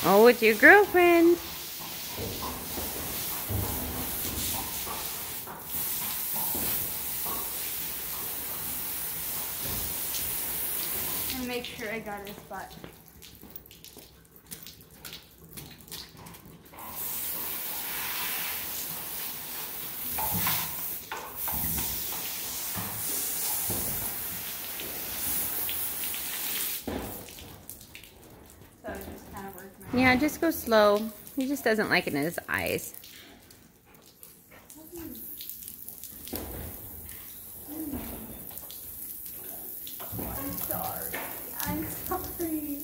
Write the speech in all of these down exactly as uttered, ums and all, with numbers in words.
Oh, it's your girlfriend. And make sure I got his butt. So just kind of work my Yeah, just go slow. He just doesn't like it in his eyes. I'm sorry. I'm sorry.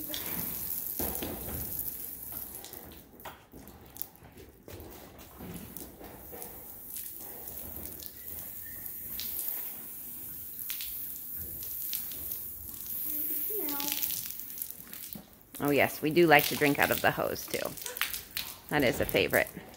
Oh yes, we do like to drink out of the hose too. That is a favorite.